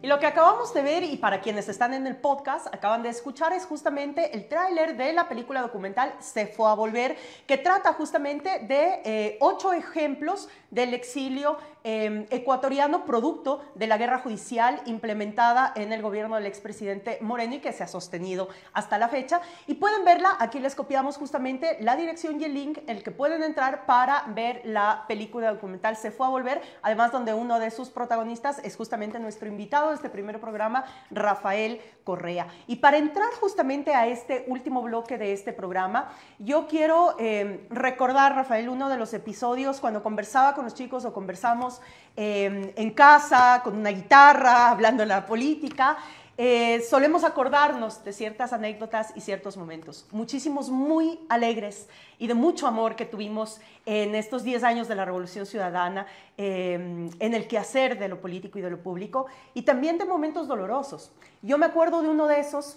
Y lo que acabamos de ver, y para quienes están en el podcast, acaban de escuchar, es justamente el tráiler de la película documental Se fue a volver, que trata justamente de 8 ejemplos del exilio ecuatoriano producto de la guerra judicial implementada en el gobierno del expresidente Moreno y que se ha sostenido hasta la fecha. Y pueden verla, aquí les copiamos justamente la dirección y el link en el que pueden entrar para ver la película documental Se fue a volver, además donde uno de sus protagonistas es justamente nuestro invitado de este primer programa, Rafael Correa. Y para entrar justamente a este último bloque de este programa, yo quiero recordar, Rafael, uno de los episodios cuando conversaba con los chicos o conversamos en casa, con una guitarra, hablando de la política. Solemos acordarnos de ciertas anécdotas y ciertos momentos, muchísimos muy alegres y de mucho amor que tuvimos en estos 10 años de la Revolución Ciudadana, en el quehacer de lo político y de lo público, y también de momentos dolorosos. Yo me acuerdo de uno de esos,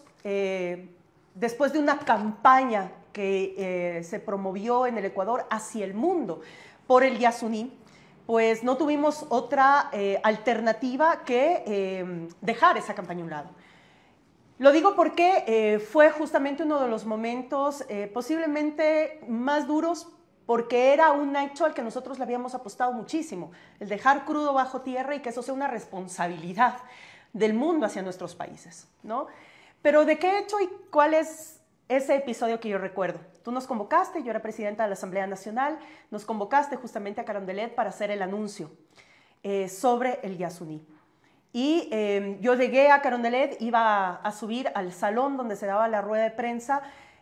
después de una campaña que se promovió en el Ecuador hacia el mundo por el Yasuní, pues no tuvimos otra alternativa que dejar esa campaña a un lado. Lo digo porque fue justamente uno de los momentos posiblemente más duros, porque era un hecho al que nosotros le habíamos apostado muchísimo, el dejar crudo bajo tierra y que eso sea una responsabilidad del mundo hacia nuestros países, ¿no? Pero ¿de qué hecho y cuál es ese episodio que yo recuerdo? Tú nos convocaste, yo era presidenta de la Asamblea Nacional, nos convocaste justamente a Carondelet para hacer el anuncio sobre el Yasuní. Y yo llegué a Carondelet, iba a subir al salón donde se daba la rueda de prensa,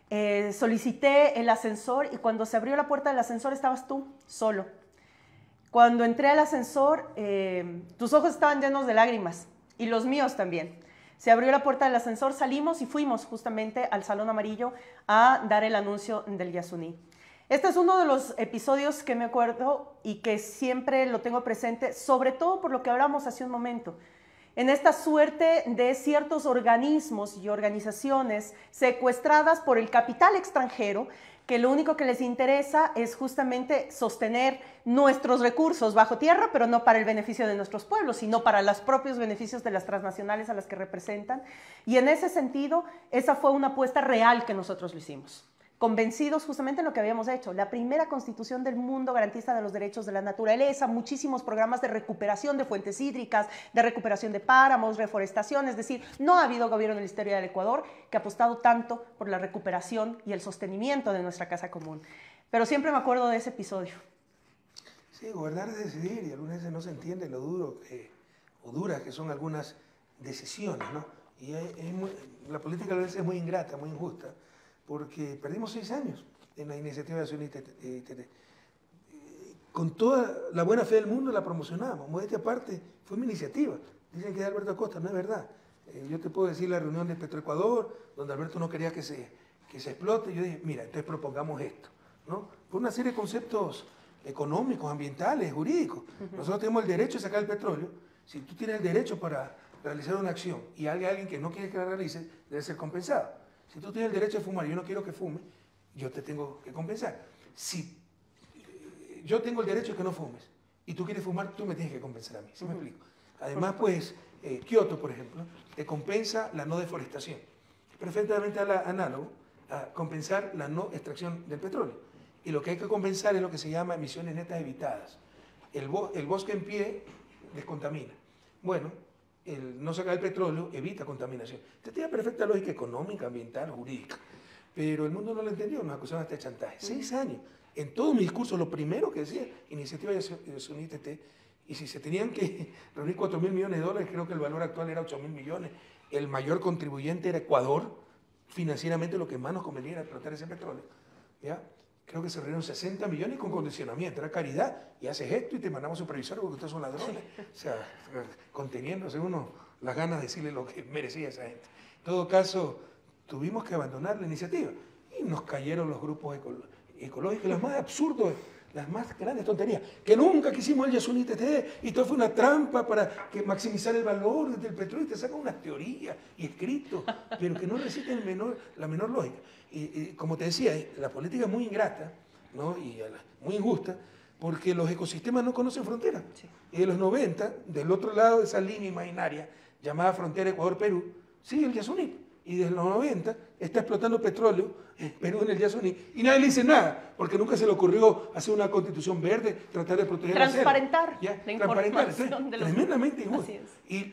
solicité el ascensor y cuando se abrió la puerta del ascensor estabas tú, solo. Cuando entré al ascensor, tus ojos estaban llenos de lágrimas y los míos también. Se abrió la puerta del ascensor, salimos y fuimos justamente al Salón Amarillo a dar el anuncio del Yasuní. Este es uno de los episodios que me acuerdo y que siempre lo tengo presente, sobre todo por lo que hablamos hace un momento. En esta suerte de ciertos organismos y organizaciones secuestradas por el capital extranjero, que lo único que les interesa es justamente sostener nuestros recursos bajo tierra, pero no para el beneficio de nuestros pueblos, sino para los propios beneficios de las transnacionales a las que representan. Y en ese sentido, esa fue una apuesta real que nosotros lo hicimos, convencidos justamente en lo que habíamos hecho. La primera constitución del mundo garantista de los derechos de la naturaleza, muchísimos programas de recuperación de fuentes hídricas, de recuperación de páramos, reforestación, es decir, no ha habido gobierno en la historia del Ecuador que ha apostado tanto por la recuperación y el sostenimiento de nuestra casa común. Pero siempre me acuerdo de ese episodio. Sí, gobernar es decidir y algunas veces no se entiende lo duro o duras que son algunas decisiones, ¿no? Y la política a veces es muy ingrata, muy injusta, porque perdimos 6 años en la iniciativa de Sunita. Con toda la buena fe del mundo la promocionamos. Modestia aparte, fue mi iniciativa. Dicen que es Alberto Acosta, no es verdad. Yo te puedo decir la reunión de Petroecuador, donde Alberto no quería que se explote. Yo dije, mira, entonces propongamos esto, ¿no? Por una serie de conceptos económicos, ambientales, jurídicos. Nosotros tenemos el derecho de sacar el petróleo. Si tú tienes el derecho para realizar una acción y hay alguien que no quiere que la realice, debe ser compensado. Si tú tienes el derecho de fumar y yo no quiero que fume, yo te tengo que compensar. Si yo tengo el derecho de que no fumes y tú quieres fumar, tú me tienes que compensar a mí. ¿Sí me explico? Además, pues, Kioto, por ejemplo, te compensa la no deforestación. Es perfectamente análogo a compensar la no extracción del petróleo. Y lo que hay que compensar es lo que se llama emisiones netas evitadas. El bosque en pie descontamina. Bueno, el no sacar el petróleo evita contaminación. Entonces tiene perfecta lógica económica, ambiental, jurídica. Pero el mundo no lo entendió, nos acusaron hasta de chantaje. 6 años. En todo mi discurso, lo primero que decía, iniciativa de SUNITT, y si se tenían que reunir 4.000 millones de dólares, creo que el valor actual era 8.000 millones. El mayor contribuyente era Ecuador. Financieramente lo que más nos convenía era explotar ese petróleo. ¿Ya? Creo que se reunieron 60 millones con condicionamiento, era caridad, y haces esto y te mandamos supervisor porque ustedes son ladrones. O sea, conteniéndose uno las ganas de decirle lo que merecía esa gente. En todo caso, tuvimos que abandonar la iniciativa y nos cayeron los grupos ecológicos, los más absurdos, las más grandes tonterías, que nunca quisimos el Yasuní TT y todo fue una trampa para que maximizar el valor del petróleo y te sacan unas teorías y escritos, pero que no resisten la menor lógica. Y como te decía, la política es muy ingrata, ¿no? Y muy injusta, porque los ecosistemas no conocen fronteras. Sí. Y de los 90, del otro lado de esa línea imaginaria llamada frontera Ecuador-Perú, sigue el Yasuní. Y desde los 90 está explotando petróleo en Perú, en el Yasuní, y nadie le dice nada, porque nunca se le ocurrió hacer una constitución verde, tratar de proteger transparentar la selva. la información de los... Tremendamente injusto. Y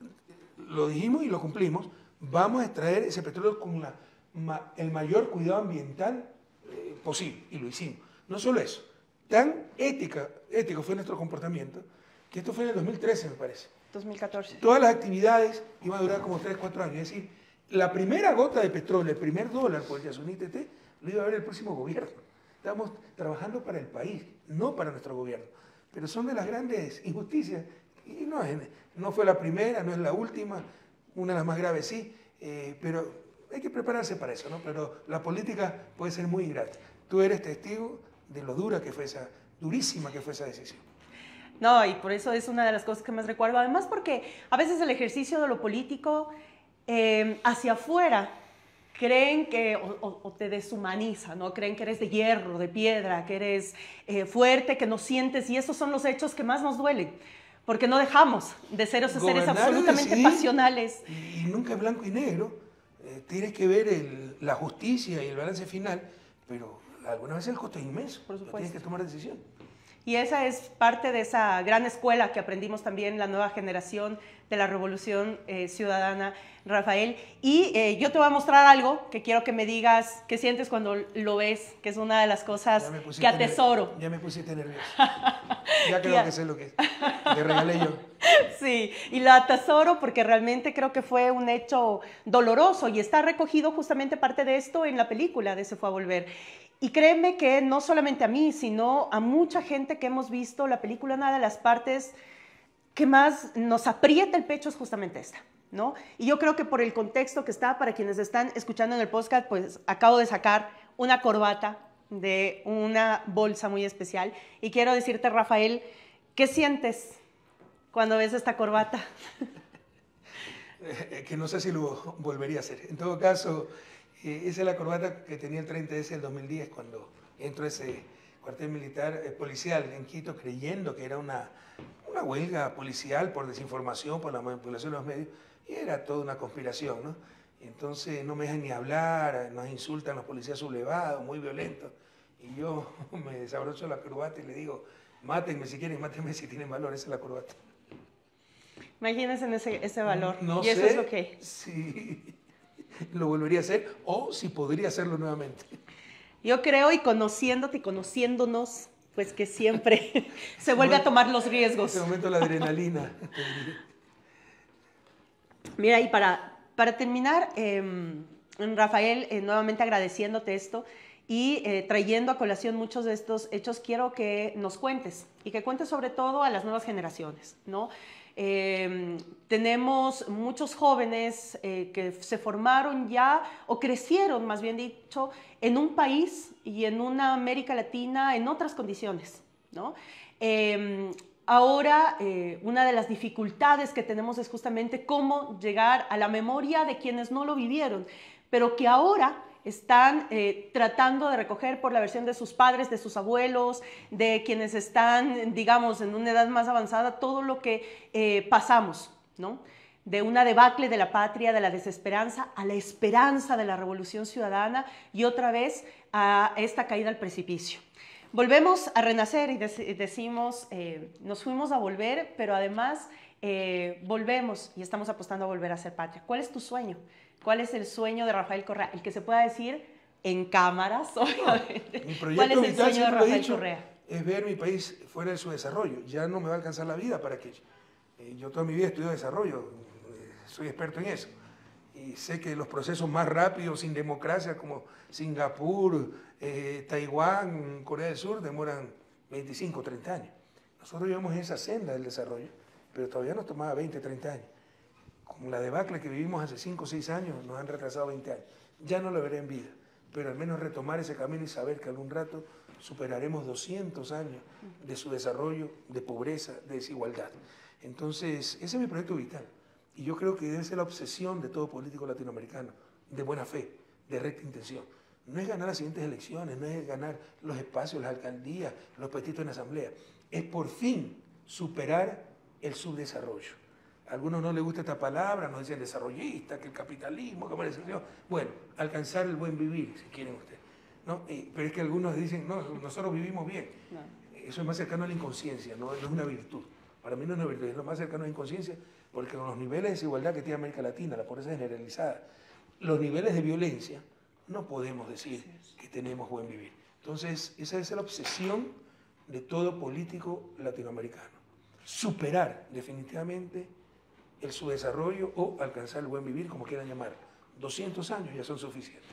lo dijimos y lo cumplimos, vamos a extraer ese petróleo con el mayor cuidado ambiental posible, y lo hicimos. No solo eso, tan ético fue nuestro comportamiento, que esto fue en el 2013, me parece. 2014. Todas las actividades iban a durar como 3, 4 años. Es decir, la primera gota de petróleo, el primer dólar por el Yasuní TT, lo iba a ver el próximo gobierno. Estamos trabajando para el país, no para nuestro gobierno. Pero son de las grandes injusticias. Y no fue la primera, no es la última, una de las más graves sí, pero hay que prepararse para eso, ¿no? Pero la política puede ser muy ingrata. Tú eres testigo de lo durísima que fue esa decisión. No, y por eso es una de las cosas que más recuerdo. Además porque a veces el ejercicio de lo político hacia afuera creen que, o te deshumaniza, ¿no? Creen que eres de hierro, de piedra, que eres fuerte, que no sientes, y esos son los hechos que más nos duelen. Porque no dejamos de ser esos seres absolutamente pasionales. Y nunca es blanco y negro. Tienes que ver la justicia y el balance final, pero algunas veces el costo es inmenso. Por supuesto. Tienes que tomar decisión. Y esa es parte de esa gran escuela que aprendimos también la nueva generación de la Revolución Ciudadana, Rafael. Y yo te voy a mostrar algo que quiero que me digas qué sientes cuando lo ves, que es una de las cosas que atesoro. Ya me pusiste nervioso. Ya creo que sé lo que es. Te regalé yo. Sí, y lo atesoro porque realmente creo que fue un hecho doloroso y está recogido justamente parte de esto en la película de Se fue a volver. Y créeme que no solamente a mí, sino a mucha gente que hemos visto la película, una de las partes que más nos aprieta el pecho es justamente esta, ¿no? Y yo creo que por el contexto que está, para quienes están escuchando en el podcast, pues acabo de sacar una corbata de una bolsa muy especial. Y quiero decirte, Rafael, ¿qué sientes cuando ves esta corbata? Que no sé si lo volvería a hacer. En todo caso, esa es la corbata que tenía el 30S del 2010 cuando entró a ese cuartel militar policial en Quito, creyendo que era una huelga policial por desinformación, por la manipulación de los medios, y era toda una conspiración, ¿no? Entonces no me dejan ni hablar, nos insultan los policías sublevados, muy violentos, y yo me desabrocho la corbata y le digo, mátenme si quieren, mátenme si tienen valor, esa es la corbata. Imagínense ese valor. No y eso sé es lo que... si lo volvería a hacer o si podría hacerlo nuevamente. Yo creo, y conociéndote y conociéndonos, pues que siempre se vuelve a tomar los riesgos. En ese momento la adrenalina. Mira, y para terminar, Rafael, nuevamente agradeciéndote esto y trayendo a colación muchos de estos hechos, quiero que nos cuentes y que cuentes sobre todo a las nuevas generaciones, ¿no? Tenemos muchos jóvenes que se formaron ya o crecieron, más bien dicho, en un país y en una América Latina en otras condiciones, ¿no? Ahora, una de las dificultades que tenemos es justamente cómo llegar a la memoria de quienes no lo vivieron, pero que ahora están tratando de recoger por la versión de sus padres, de sus abuelos, de quienes están, digamos, en una edad más avanzada, todo lo que pasamos, ¿no? De una debacle de la patria, de la desesperanza, a la esperanza de la revolución ciudadana y otra vez a esta caída al precipicio. Volvemos a renacer y decimos, nos fuimos a volver, pero además volvemos y estamos apostando a volver a ser patria. ¿Cuál es tu sueño? ¿Cuál es el sueño de Rafael Correa? El que se pueda decir en cámaras, obviamente. Mi proyecto ¿Cuál es el vital, sueño de Rafael Correa? Es ver mi país fuera de su desarrollo. Ya no me va a alcanzar la vida para aquello. Yo toda mi vida estudio desarrollo, soy experto en eso. Y sé que los procesos más rápidos, sin democracia, como Singapur, Taiwán, Corea del Sur, demoran 25, 30 años. Nosotros llevamos esa senda del desarrollo, pero todavía nos tomaba 20, 30 años. Con la debacle que vivimos hace 5 o 6 años, nos han retrasado 20 años. Ya no lo veré en vida, pero al menos retomar ese camino y saber que algún rato superaremos 200 años de su desarrollo, de pobreza, de desigualdad. Entonces, ese es mi proyecto vital. Y yo creo que debe ser la obsesión de todo político latinoamericano, de buena fe, de recta intención. no es ganar las siguientes elecciones, no es ganar los espacios, las alcaldías, los puestitos en la asamblea, es por fin superar el subdesarrollo. A algunos no les gusta esta palabra, nos dicen desarrollista, que el capitalismo, que bueno, alcanzar el buen vivir, si quieren ustedes, ¿no? Pero es que algunos dicen, no, nosotros vivimos bien. No. Eso es más cercano a la inconsciencia, no es una virtud. Para mí no es una virtud, es lo más cercano a la inconsciencia, porque con los niveles de desigualdad que tiene América Latina, la pobreza generalizada, los niveles de violencia, no podemos decir que tenemos buen vivir. Entonces, esa es la obsesión de todo político latinoamericano. Superar definitivamente el subdesarrollo o alcanzar el buen vivir, como quieran llamarlo. 200 años ya son suficientes.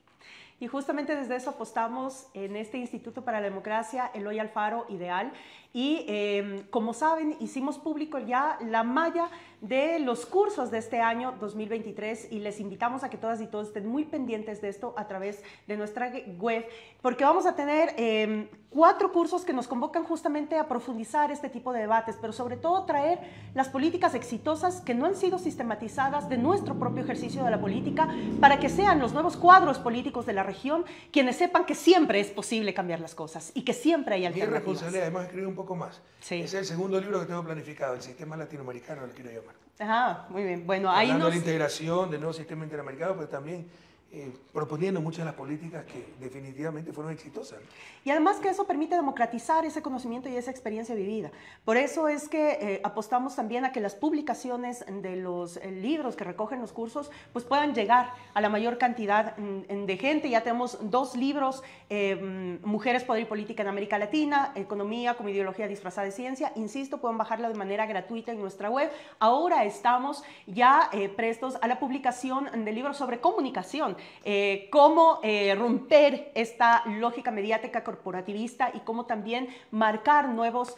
Y justamente desde eso apostamos en este Instituto para la Democracia, Eloy Alfaro Ideal. Y como saben, hicimos público ya la malla de los cursos de este año 2023 y les invitamos a que todas y todos estén muy pendientes de esto a través de nuestra web, porque vamos a tener 4 cursos que nos convocan justamente a profundizar este tipo de debates, pero sobre todo traer las políticas exitosas que no han sido sistematizadas de nuestro propio ejercicio de la política, para que sean los nuevos cuadros políticos de la región quienes sepan que siempre es posible cambiar las cosas y que siempre hay alternativas. Mi responsabilidad, además, escribir un poco más. Sí. Ese es el segundo libro que tengo planificado, el sistema latinoamericano, lo quiero llamar. Ajá, muy bien. Bueno, ahí hablando de la integración del nuevo sistema interamericano, pero también proponiendo muchas de las políticas que definitivamente fueron exitosas. Y además que eso permite democratizar ese conocimiento y esa experiencia vivida. Por eso es que apostamos también a que las publicaciones de los libros que recogen los cursos pues puedan llegar a la mayor cantidad de gente. Ya tenemos 2 libros, Mujeres, Poder y Política en América Latina, Economía como Ideología Disfrazada de Ciencia. Insisto, pueden bajarla de manera gratuita en nuestra web. Ahora estamos ya prestos a la publicación de libros sobre comunicación. Cómo romper esta lógica mediática corporativista y cómo también marcar nuevos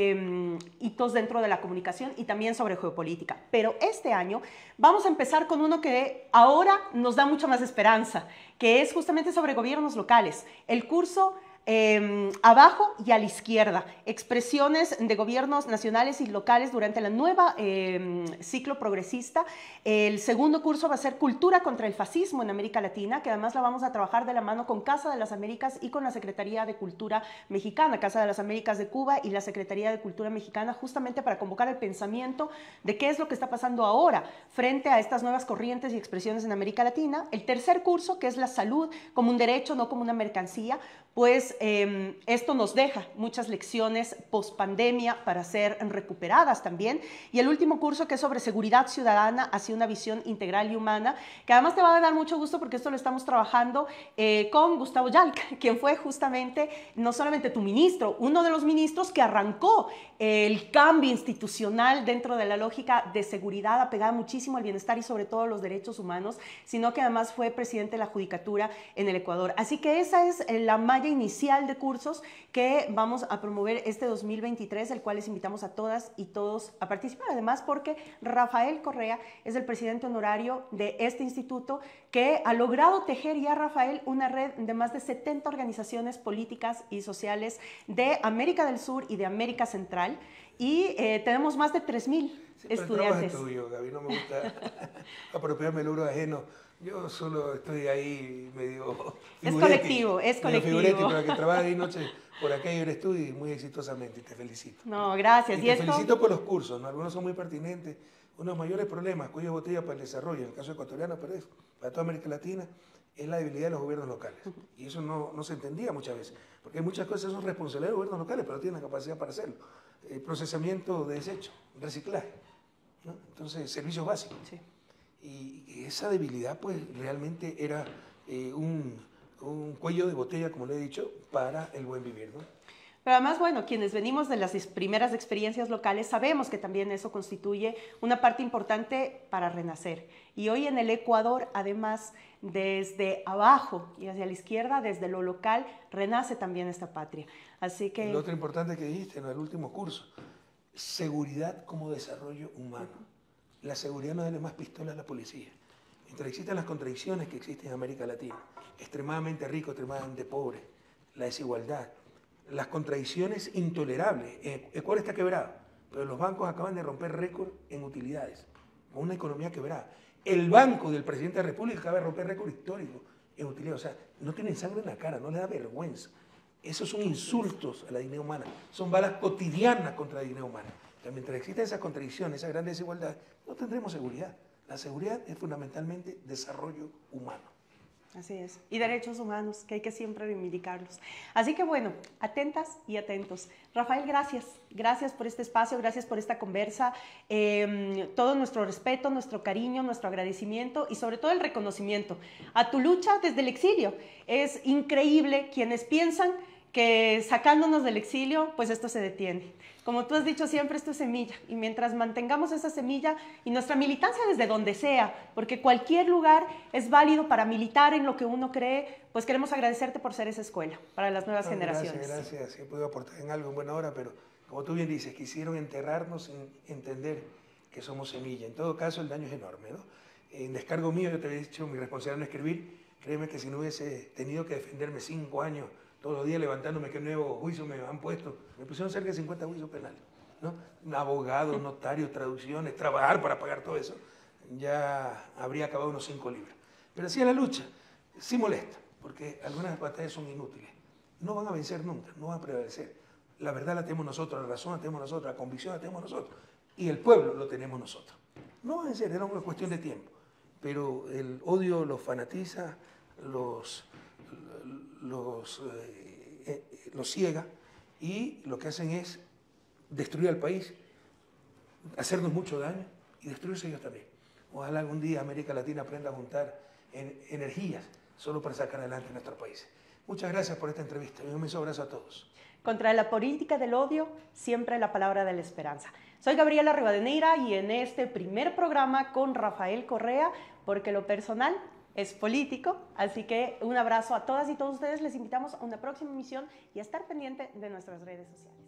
hitos dentro de la comunicación y también sobre geopolítica. Pero este año vamos a empezar con uno que ahora nos da mucha más esperanza, que es justamente sobre gobiernos locales. El curso abajo y a la izquierda, expresiones de gobiernos nacionales y locales durante la nueva ciclo progresista. El segundo curso va a ser Cultura contra el Fascismo en América Latina, que además la vamos a trabajar de la mano con Casa de las Américas y con la Secretaría de Cultura Mexicana, Casa de las Américas de Cuba y la Secretaría de Cultura Mexicana, justamente para convocar el pensamiento de qué es lo que está pasando ahora frente a estas nuevas corrientes y expresiones en América Latina. El tercer curso, que es la salud como un derecho, no como una mercancía, pues esto nos deja muchas lecciones post-pandemia para ser recuperadas también. Y el último curso, que es sobre seguridad ciudadana hacia una visión integral y humana, que además te va a dar mucho gusto porque esto lo estamos trabajando con Gustavo Yalc, quien fue justamente no solamente tu ministro, uno de los ministros que arrancó el cambio institucional dentro de la lógica de seguridad apegada muchísimo al bienestar y sobre todo a los derechos humanos, sino que además fue presidente de la Judicatura en el Ecuador. Así que esa es la malla inicial de cursos que vamos a promover este 2023, el cual les invitamos a todas y todos a participar. Además, porque Rafael Correa es el presidente honorario de este instituto, que ha logrado tejer ya, Rafael, una red de más de 70 organizaciones políticas y sociales de América del Sur y de América Central, y tenemos más de 3,000 estudiantes. El trabajo es tuyo, Gaby, no me gusta apropiarme el logro ajeno. Yo solo estoy ahí medio es colectivo, es colectivo. Pero que trabaja ahí noche por aquello eres tú y muy exitosamente, te felicito. No, gracias. Y te felicito por los cursos, ¿no? Algunos son muy pertinentes. Uno de los mayores problemas, cuello de botella para el desarrollo, en el caso ecuatoriano, pero es para toda América Latina, es la debilidad de los gobiernos locales. Y eso no se entendía muchas veces, porque hay muchas cosas que son responsabilidad de los gobiernos locales, pero tienen la capacidad para hacerlo. Procesamiento de desechos, reciclaje, ¿no? Entonces, servicios básicos. Sí. Y esa debilidad, pues, realmente era un cuello de botella, como le he dicho, para el buen vivir, ¿no? Pero además, bueno, quienes venimos de las primeras experiencias locales sabemos que también eso constituye una parte importante para renacer. Y hoy en el Ecuador, además, desde abajo y hacia la izquierda, desde lo local, renace también esta patria. Así que... Lo otro importante que dijiste en el último curso, seguridad como desarrollo humano. La seguridad no dale más pistola a la policía. Mientras existan las contradicciones que existen en América Latina, extremadamente rico, extremadamente pobre, la desigualdad, las contradicciones intolerables. Ecuador está quebrado, pero los bancos acaban de romper récord en utilidades, con una economía quebrada. El banco del presidente de la República acaba de romper récord histórico en utilidad. O sea, no tienen sangre en la cara, no les da vergüenza. Esos son insultos a la dignidad humana, son balas cotidianas contra la dignidad humana. O sea, mientras existen esas contradicciones, esas grandes desigualdades, no tendremos seguridad. La seguridad es fundamentalmente desarrollo humano. Así es. Y derechos humanos, que hay que siempre reivindicarlos. Así que bueno, atentas y atentos. Rafael, gracias. Gracias por este espacio, gracias por esta conversa. Todo nuestro respeto, nuestro cariño, nuestro agradecimiento y sobre todo el reconocimiento a tu lucha desde el exilio. Es increíble quienes piensan que sacándonos del exilio, pues esto se detiene. Como tú has dicho siempre, esto es semilla, y mientras mantengamos esa semilla y nuestra militancia desde donde sea, porque cualquier lugar es válido para militar en lo que uno cree, pues queremos agradecerte por ser esa escuela para las nuevas generaciones. Gracias. He podido aportar en algo en buena hora, pero como tú bien dices, quisieron enterrarnos sin entender que somos semilla. En todo caso, el daño es enorme, ¿no? En descargo mío, yo te había dicho, mi responsabilidad no escribir, créeme que si no hubiese tenido que defenderme 5 años, todos los días levantándome, qué nuevo juicio me han puesto. Me pusieron cerca de 50 juicios penales, ¿no? Abogados, notarios, traducciones, trabajar para pagar todo eso. Ya habría acabado unos 5 libros. Pero así es la lucha. Sí molesta, porque algunas batallas son inútiles. No van a vencer nunca, no van a prevalecer. La verdad la tenemos nosotros, la razón la tenemos nosotros, la convicción la tenemos nosotros. Y el pueblo lo tenemos nosotros. No va a vencer, era una cuestión de tiempo. Pero el odio los fanatiza, los ciega, y lo que hacen es destruir al país, hacernos mucho daño y destruirse ellos también. Ojalá algún día América Latina aprenda a juntar energías solo para sacar adelante nuestros países. Muchas gracias por esta entrevista y un inmenso abrazo a todos. Contra la política del odio, siempre la palabra de la esperanza. Soy Gabriela Rivadeneira y en este primer programa con Rafael Correa, porque lo personal es político, así que un abrazo a todas y todos ustedes. Les invitamos a una próxima emisión y a estar pendiente de nuestras redes sociales.